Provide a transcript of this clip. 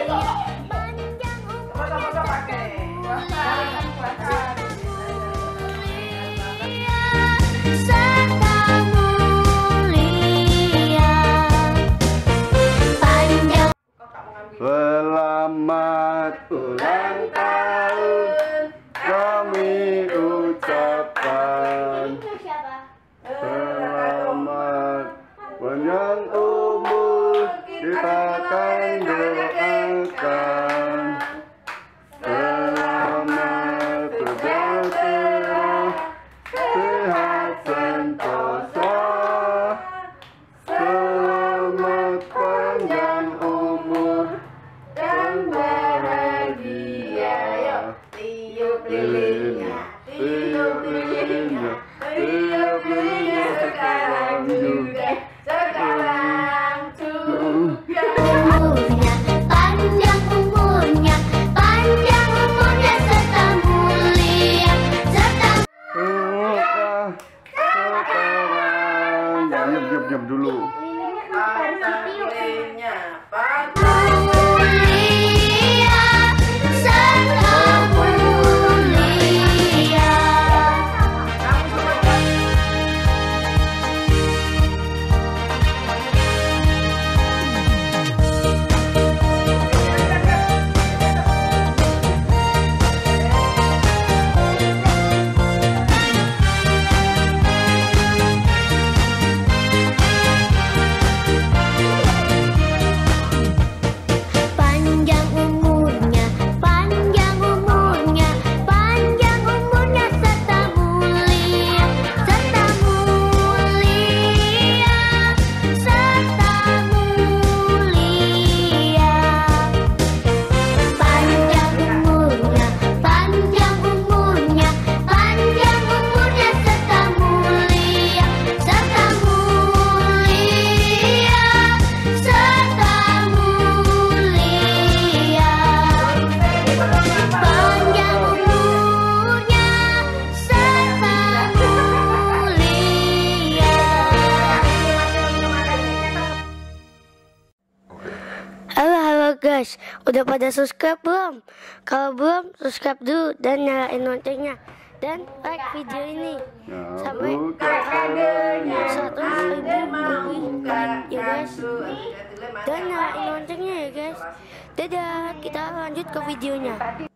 Selamat ulang tahun kami ucapkan. Selamat panjang umur kita akan doakan. Selamat sejahtera, sehat sentosa. Selamat panjang umur dan bahagia. Tiup lilinnya, tiup lilinnya, tiup lilinnya sekarang juga, sekarang juga. Panjang umurnya serta mulia, serta sekarang. Diam dulu. lilinnya mulia, serta mulia. Panjang umurnya serta mulia, serta mulia, serta mulia. Panjang umurnya serta mulia, serta mulia, serta mulia. Panjang umurnya serta mulia. Halo guys, udah pada subscribe belum? Kalau belum, subscribe dulu dan nyalain loncengnya dan like video ini sampai Adanya 100.000 ya guys, dan nyalain loncengnya ya guys. Dadah, kita lanjut ke videonya.